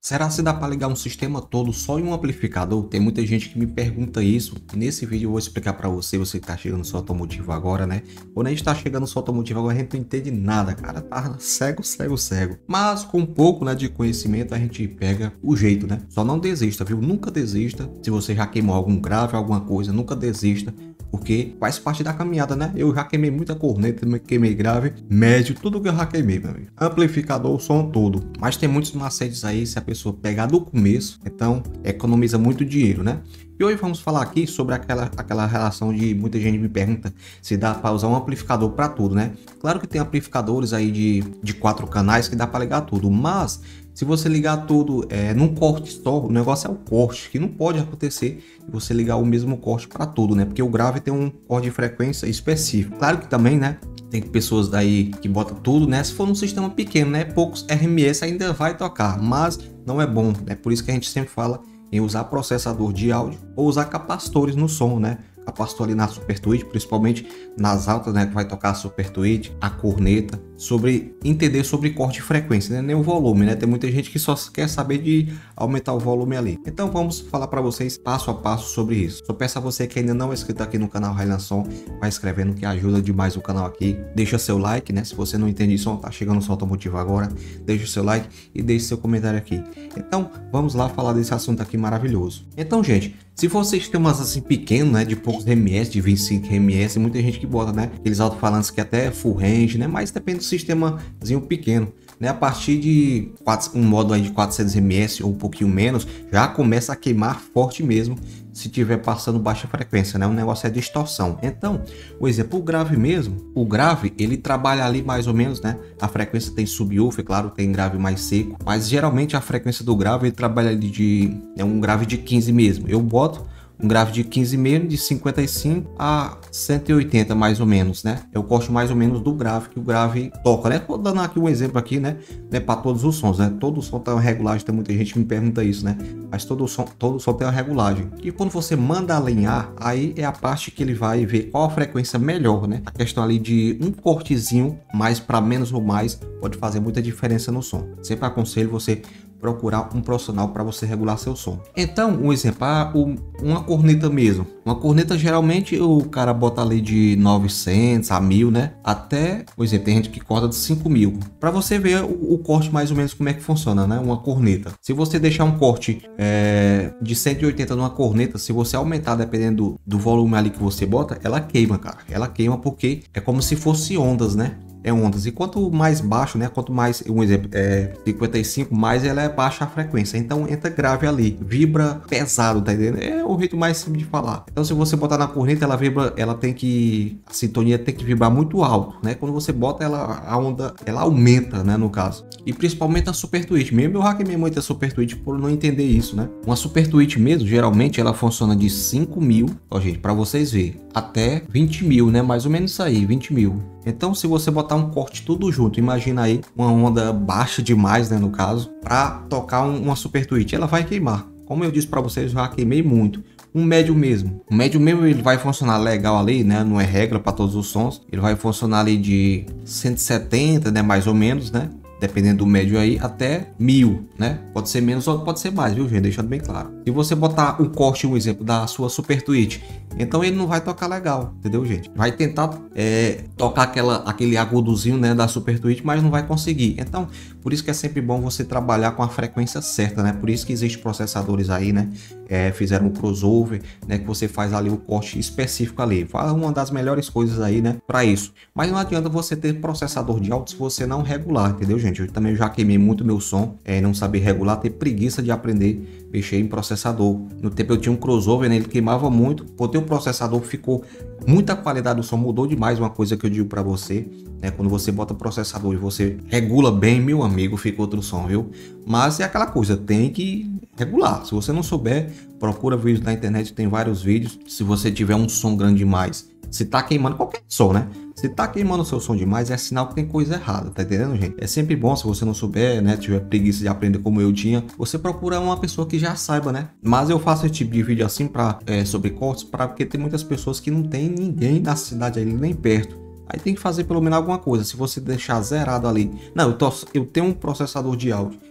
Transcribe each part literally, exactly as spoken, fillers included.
Será se dá para ligar um sistema todo só em um amplificador? Tem muita gente que me pergunta isso. E nesse vídeo eu vou explicar para você, você que tá chegando no seu automotivo agora, né? Quando a gente tá chegando no seu automotivo agora, a gente não entende nada, cara. Tá cego, cego, cego. Mas com um pouco, né, de conhecimento a gente pega o jeito, né? Só não desista, viu? Nunca desista. Se você já queimou algum grave, alguma coisa, nunca desista. Porque faz parte da caminhada, né? Eu já queimei muita corneta, queimei grave, médio, tudo que eu já queimei, meu amigo. Amplificador, o som todo. Mas tem muitos macetes aí, se a pessoa pegar do começo, então economiza muito dinheiro, né? E hoje vamos falar aqui sobre aquela, aquela relação de muita gente me pergunta se dá para usar um amplificador para tudo, né? Claro que tem amplificadores aí de, de quatro canais que dá para ligar tudo, mas se você ligar tudo é, num corte só, o negócio é o corte, que não pode acontecer você ligar o mesmo corte para tudo, né? Porque o grave tem um corte de frequência específico. Claro que também, né? Tem pessoas daí que botam tudo, né? Se for num sistema pequeno, né? Poucos R M S ainda vai tocar, mas não é bom, né? Por isso que a gente sempre fala em usar processador de áudio ou usar capacitores no som, né? Capacitor ali na Super Tweet, principalmente nas altas, né, que vai tocar a Super Tweet, a corneta, sobre entender sobre corte de frequência, né, nem o volume, né? Tem muita gente que só quer saber de aumentar o volume ali. Então vamos falar para vocês passo a passo sobre isso. Só peço a você que ainda não é inscrito aqui no canal Highland Som, vai escrevendo que ajuda demais o canal aqui. Deixa seu like, né? Se você não entende som, tá chegando no seu automotivo agora, deixa o seu like e deixe seu comentário aqui. Então vamos lá falar desse assunto aqui maravilhoso. Então, gente, se for sistemas assim pequenos, né, de poucos R M S, de vinte e cinco R M S, muita gente que bota, né, aqueles alto-falantes que até é full range, né, mas depende do sistemazinho pequeno, né, a partir de um modo aí de quatrocentos R M S ou um pouquinho menos, já começa a queimar forte mesmo, se tiver passando baixa frequência, né, o negócio é distorção. Então, o exemplo, o grave mesmo, o grave, ele trabalha ali mais ou menos, né, a frequência tem subwoofer, claro, tem grave mais seco, mas geralmente a frequência do grave, ele trabalha ali de, é um grave de quinze mesmo, eu boto um grave de quinze mesmo, de cinquenta e cinco a cento e oitenta mais ou menos, né? É o corte mais ou menos do grave que o grave toca, né? Tô dando aqui um exemplo aqui, né? Né, para todos os sons, né? Todo som tem uma regulagem, tem muita gente que me pergunta isso, né? Mas todo som, todo som tem uma regulagem. E quando você manda alinhar, aí é a parte que ele vai ver qual a frequência melhor, né? A questão ali de um cortezinho, mais para menos ou mais, pode fazer muita diferença no som. Sempre aconselho você procurar um profissional para você regular seu som. Então, um exemplo, ah, uma corneta mesmo. Uma corneta geralmente o cara bota ali de novecentos a mil, né? Até, por exemplo, tem gente que corta de cinco mil. Para você ver o, o corte mais ou menos como é que funciona, né? Uma corneta. Se você deixar um corte é, de cento e oitenta numa corneta, se você aumentar dependendo do, do volume ali que você bota, ela queima, cara. Ela queima porque é como se fosse ondas, né? É ondas, e quanto mais baixo, né, quanto mais, um exemplo, é cinquenta e cinco, mais ela é baixa a frequência, então entra grave ali, vibra pesado, tá entendendo? É o jeito mais simples de falar. Então se você botar na corneta, ela vibra, ela tem que, a sintonia tem que vibrar muito alto, né? Quando você bota ela, a onda, ela aumenta, né, no caso. E principalmente a Super Tweet, mesmo eu hackeei muito a Super Tweet por não entender isso, né? Uma Super Tweet mesmo, geralmente ela funciona de cinco mil, ó gente, para vocês verem, até vinte mil, né? Mais ou menos isso aí, vinte mil. Então, se você botar um corte tudo junto, imagina aí uma onda baixa demais, né, no caso, para tocar um, uma Super Tweet, ela vai queimar. Como eu disse para vocês, já queimei muito. Um médio mesmo, o médio mesmo ele vai funcionar legal ali, né? Não é regra para todos os sons. Ele vai funcionar ali de cento e setenta, né, mais ou menos, né? Dependendo do médio aí, até mil, né? Pode ser menos ou pode ser mais, viu, gente? Deixando bem claro. Se você botar um corte, um exemplo da sua Super Tweet, então ele não vai tocar legal, entendeu, gente? Vai tentar é, tocar aquela, aquele agudozinho, né, da Super Tweet, mas não vai conseguir. Então, por isso que é sempre bom você trabalhar com a frequência certa, né? Por isso que existem processadores aí, né? É, fizeram um crossover, né? Que você faz ali o corte específico ali. Fala uma das melhores coisas aí, né? Para isso. Mas não adianta você ter processador de áudio se você não regular, entendeu, gente? Eu também já queimei muito meu som, é, não saber regular, ter preguiça de aprender a mexer em processador. No tempo eu tinha um crossover, né? Ele queimava muito. Botei um processador, ficou muita qualidade do som, mudou demais. Uma coisa que eu digo para você, né? Quando você bota processador e você regula bem, meu amigo, fica outro som, viu? Mas é aquela coisa, tem que regular. Se você não souber, procura vídeos na internet, tem vários vídeos. Se você tiver um som grande demais, se tá queimando qualquer som, né? Se tá queimando o seu som demais, é sinal que tem coisa errada, tá entendendo, gente? É sempre bom, se você não souber, né, tiver preguiça de aprender como eu tinha, você procura uma pessoa que já saiba, né? Mas eu faço esse tipo de vídeo assim para é, sobre cortes, para porque tem muitas pessoas que não tem ninguém na cidade ali nem perto. Aí tem que fazer pelo menos alguma coisa. Se você deixar zerado ali, não, eu, tô, eu tenho um processador de áudio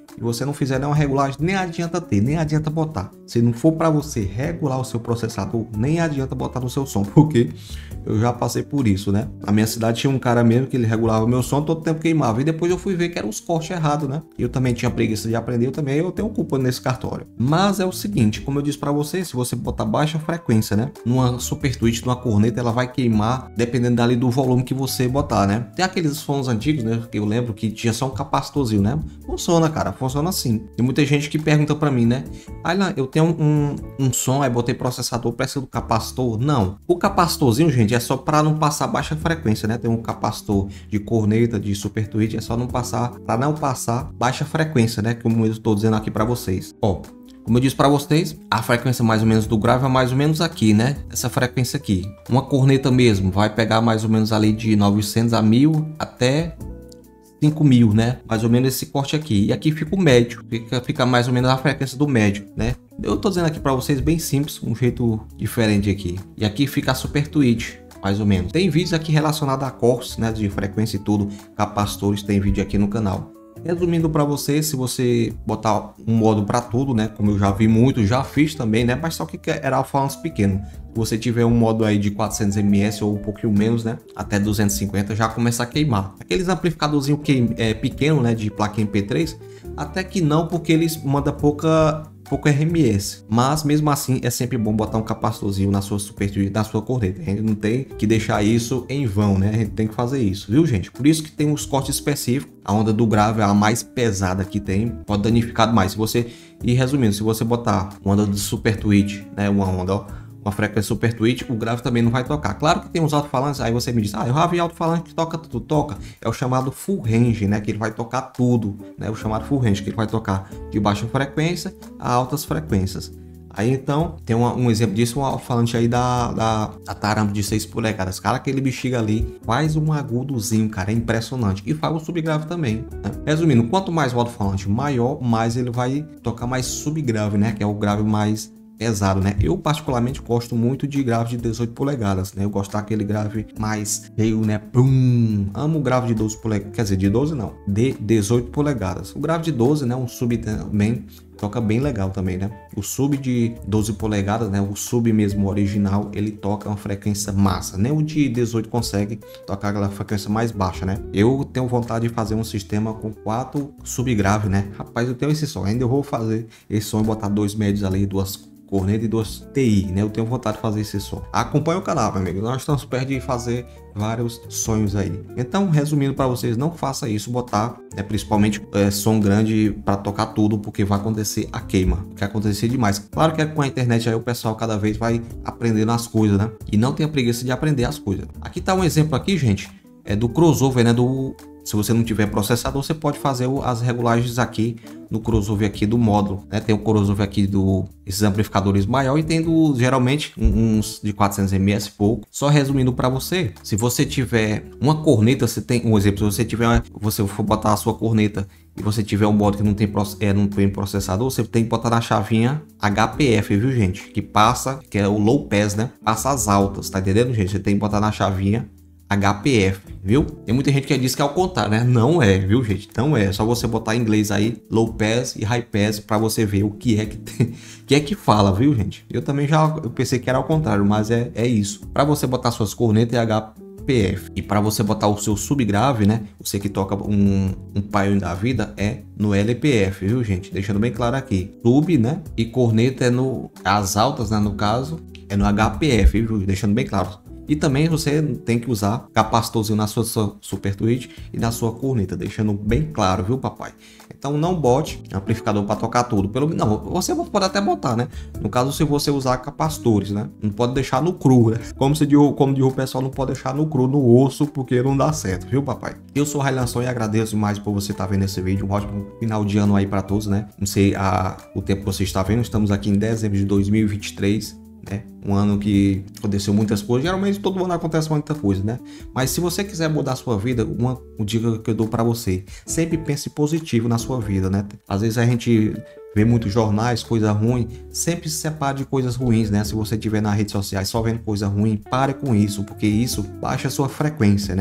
e você não fizer nenhuma regulagem, nem adianta ter, nem adianta botar. Se não for para você regular o seu processador, nem adianta botar no seu som, porque eu já passei por isso, né? Na minha cidade tinha um cara mesmo que ele regulava o meu som, todo tempo queimava, e depois eu fui ver que eram os cortes errados, né? Eu também tinha preguiça de aprender, eu também eu tenho culpa nesse cartório. Mas é o seguinte, como eu disse para você, se você botar baixa frequência, né? Numa super tweet, numa corneta, ela vai queimar, dependendo dali do volume que você botar, né? Tem aqueles sons antigos, né? Que eu lembro que tinha só um capacitorzinho, né? Funciona, cara, funciona assim. Tem muita gente que pergunta para mim, né? Aí eu tenho um, um, um som, aí botei processador, precisa do capacitor? Não. O capacitorzinho, gente, é só para não passar baixa frequência, né? Tem um capacitor de corneta, de super tweet, é só não passar, para não passar baixa frequência, né? Como eu estou dizendo aqui para vocês. Ó, como eu disse para vocês, a frequência mais ou menos do grave é mais ou menos aqui, né? Essa frequência aqui. Uma corneta mesmo vai pegar mais ou menos ali de novecentos a mil até cinco mil, né? Mais ou menos esse corte aqui. E aqui fica o médio, fica, fica mais ou menos a frequência do médio, né? Eu tô dizendo aqui para vocês bem simples, um jeito diferente aqui. E aqui fica a super tweet, mais ou menos. Tem vídeos aqui relacionados a cortes, né? De frequência e tudo, capacitores, tem vídeo aqui no canal. Resumindo para você, se você botar um modo para tudo, né? Como eu já vi muito, já fiz também, né? Mas só que era alto-falante pequeno. Se você tiver um modo aí de quatrocentos milihz ou um pouquinho menos, né? Até duzentos e cinquenta já começa a queimar. Aqueles amplificadorzinhos que é pequeno, né? De placa M P três, até que não, porque eles mandam pouca pouco R M S, mas mesmo assim é sempre bom botar um capacitorzinho na sua super na sua corneta. A gente não tem que deixar isso em vão, né? A gente tem que fazer isso, viu, gente? Por isso que tem os cortes específicos. A onda do grave é a mais pesada que tem, pode danificar mais. Se você, e resumindo, se você botar uma onda de super tweet, né, uma onda, ó, uma frequência super tweet, o grave também não vai tocar. Claro que tem uns alto-falantes, aí você me diz, ah, eu já vi alto-falante que toca tudo, toca. É o chamado full range, né, que ele vai tocar tudo, né, o chamado full range, que ele vai tocar de baixa frequência a altas frequências. Aí então, tem uma, um exemplo disso, um alto-falante aí da, da, da Tarampo de seis polegadas. Cara, aquele bexiga ali faz um agudozinho, cara, é impressionante. E faz o subgrave também, né? Resumindo, quanto mais o alto-falante maior, mais ele vai tocar mais subgrave, né, que é o grave mais pesado, né? Eu particularmente gosto muito de grave de dezoito polegadas, né? Eu gosto daquele grave mais cheio, né? Pum! Amo o grave de doze polegadas, quer dizer, de doze não, de dezoito polegadas. O grave de doze, né? Um sub também toca bem legal também, né? O sub de doze polegadas, né? O sub mesmo original, ele toca uma frequência massa. Nem o de dezoito consegue tocar aquela frequência mais baixa, né? Eu tenho vontade de fazer um sistema com quatro subgrave, né? Rapaz, eu tenho esse som. Ainda eu vou fazer esse som e botar dois médios ali, duas corneta e duas T I, né? Eu tenho vontade de fazer esse som. Acompanhe o canal, meu amigo. Nós estamos perto de fazer vários sonhos aí. Então, resumindo para vocês, não faça isso, botar, né, principalmente é, som grande para tocar tudo, porque vai acontecer a queima, que acontecer demais. Claro que com a internet aí o pessoal cada vez vai aprendendo as coisas, né? E não tenha preguiça de aprender as coisas. Aqui tá um exemplo aqui, gente, é do crossover, né? Do Se você não tiver processador, você pode fazer as regulagens aqui no crossover aqui do módulo, né? Tem o crossover aqui do esses amplificadores maior e tem do, geralmente uns de quatrocentos milihz pouco. Só resumindo para você, se você tiver uma corneta, você tem um exemplo, se você tiver, você for botar a sua corneta e você tiver um modo que não tem, é, não tem processador, você tem que botar na chavinha H P F, viu, gente? Que passa, que é o low pass, né? Passa as altas, tá entendendo, gente? Você tem que botar na chavinha H P F, viu? Tem muita gente que diz que é ao contrário, né? Não é, viu, gente? Não é. É só você botar em inglês aí, low pass e high pass, para você ver o que é que tem, que é que fala, viu, gente? Eu também já eu pensei que era ao contrário, mas é, é isso. Para você botar suas cornetas é H P F. E para você botar o seu subgrave, né? Você que toca um, um pioneer da vida é no L P F, viu, gente? Deixando bem claro aqui. Sub, né? E corneta é no... As altas, né? No caso, é no H P F, viu? Deixando bem claro. E também você tem que usar capacitorzinho na sua, sua super tweet e na sua corneta, deixando bem claro, viu, papai? Então não bote amplificador para tocar tudo. Pelo não, você pode até botar, né? No caso, se você usar capacitores, né? Não pode deixar no cru, né? Como se diz, como diz o pessoal, não pode deixar no cru, no osso, porque não dá certo, viu, papai? Eu sou o Railanson e agradeço mais por você estar vendo esse vídeo. Um ótimo final de ano aí para todos, né? Não sei a, o tempo que você está vendo. Estamos aqui em dezembro de dois mil e vinte e três. É um ano que aconteceu muitas coisas. Geralmente todo ano acontece muita coisa, né? Mas se você quiser mudar a sua vida, uma, uma dica que eu dou para você: sempre pense positivo na sua vida, né? Às vezes a gente vê muitos jornais, coisa ruim, sempre se separe de coisas ruins, né? Se você estiver nas redes sociais só vendo coisa ruim, pare com isso, porque isso baixa a sua frequência, né?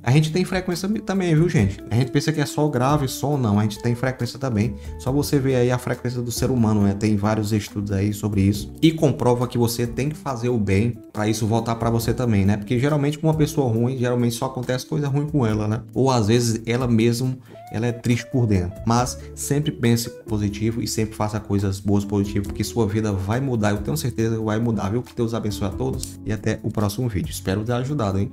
A gente tem frequência também, viu, gente? A gente pensa que é só grave, só não. A gente tem frequência também. Só você ver aí a frequência do ser humano, né? Tem vários estudos aí sobre isso. E comprova que você tem que fazer o bem para isso voltar para você também, né? Porque geralmente com uma pessoa ruim, geralmente só acontece coisa ruim com ela, né? Ou às vezes ela mesmo, ela é triste por dentro. Mas sempre pense positivo e sempre faça coisas boas, positivas, porque sua vida vai mudar. Eu tenho certeza que vai mudar, viu? Que Deus abençoe a todos e até o próximo vídeo. Espero ter ajudado, hein?